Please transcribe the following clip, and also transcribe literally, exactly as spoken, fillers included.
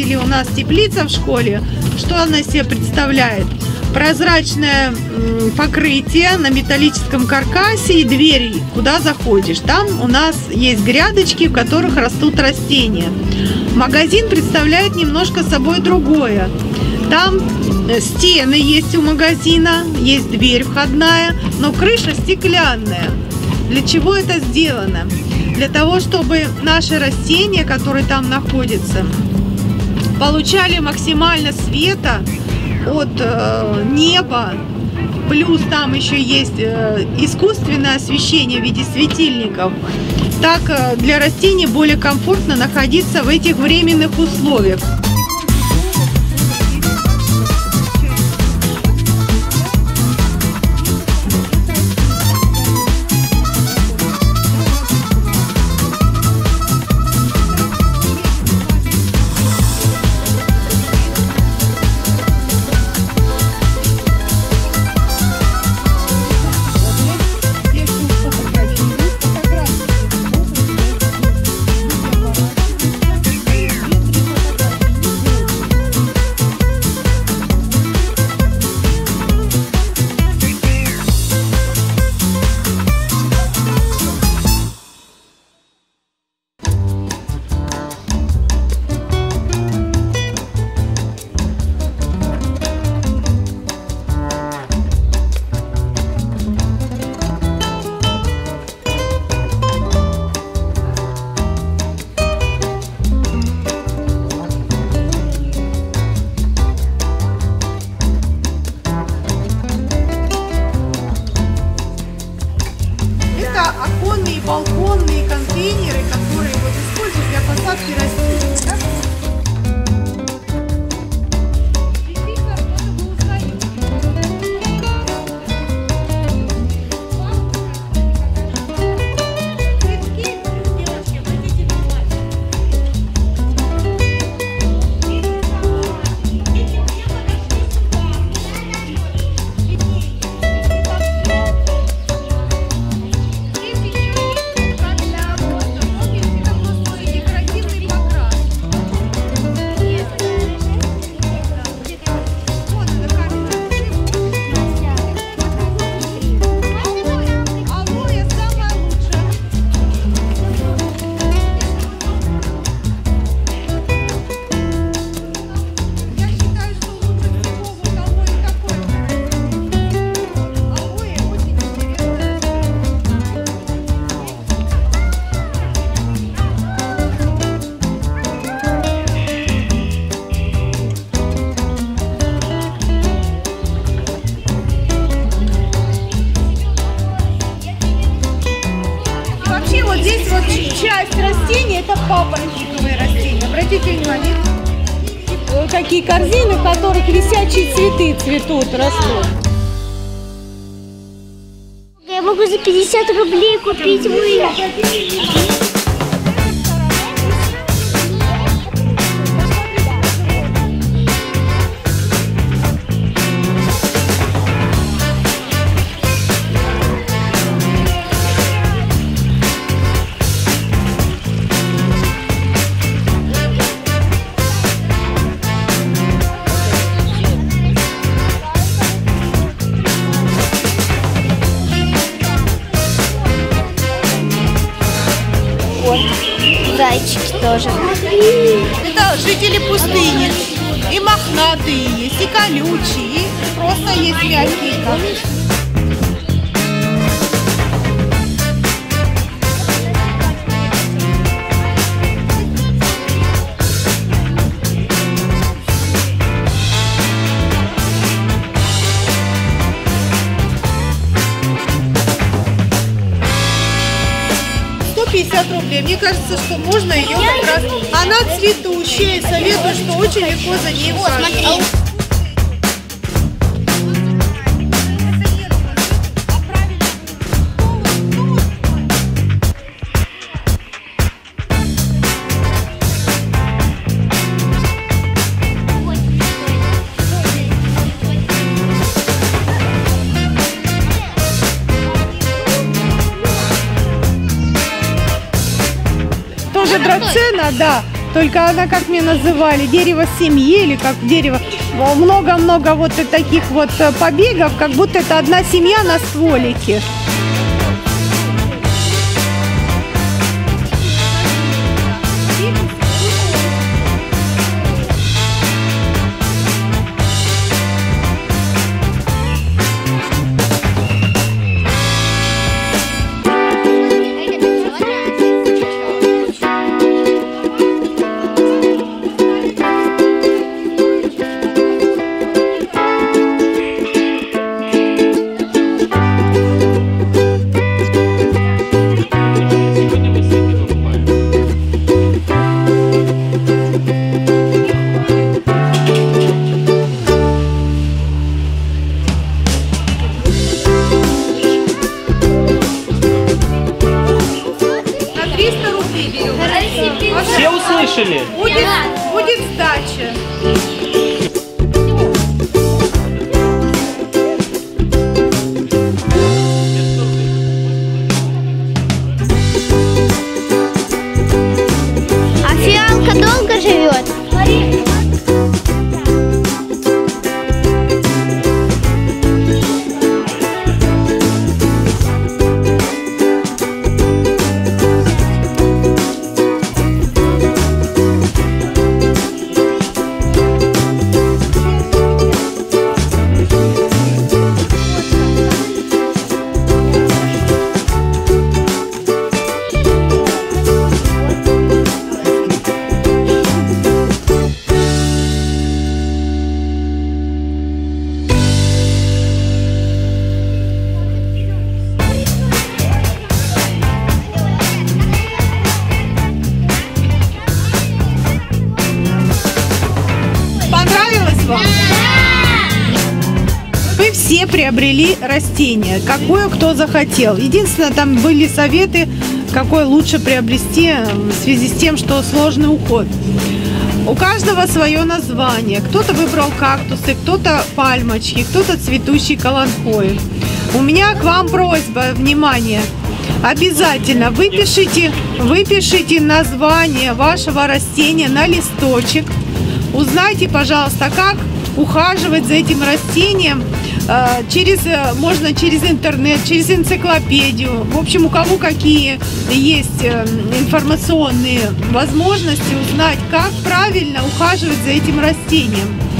видели, у нас теплица в школе. Что она из себя представляет? Прозрачное покрытие на металлическом каркасе и двери, куда заходишь. Там у нас есть грядочки, в которых растут растения. Магазин представляет немножко собой другое. Там стены есть у магазина, есть дверь входная, но крыша стеклянная. Для чего это сделано? Для того, чтобы наши растения, которые там находятся, получали максимально света от э, неба. Плюс там еще есть э, искусственное освещение в виде светильников. Так э, для растений более комфортно находиться в этих временных условиях. Оконные, балконные контейнеры, которые вот используют для посадки растений. Да? Здесь вот часть растений это папоротниковые растения. Обратите внимание, какие корзины, в которых висячие цветы цветут, растут. Я могу за пятьдесят рублей купить мыло. Зайчики тоже. Это жители пустыни. И мохнатые есть, и колючие, и просто есть мягкие. пятьдесят рублей. Мне кажется, что можно ее как раз... Она цветущая, и советую, что очень легко за ней ухаживать. Тоже драцена, да. только она, как мне называли, дерево семьи или как дерево. Много-много вот таких вот побегов, как будто это одна семья на стволике. Все услышали? Будет, будет сдача. А фиалка долго живет? Мы все приобрели растения, какое кто захотел. Единственное, там были советы, какое лучше приобрести в связи с тем, что сложный уход. У каждого свое название. Кто-то выбрал кактусы, кто-то пальмочки, кто-то цветущий каланхои. У меня к вам просьба, внимание. Обязательно выпишите, выпишите название вашего растения на листочек. Узнайте, пожалуйста, как ухаживать за этим растением. Через, можно через интернет, через энциклопедию. В общем, у кого какие есть информационные возможности узнать, как правильно ухаживать за этим растением.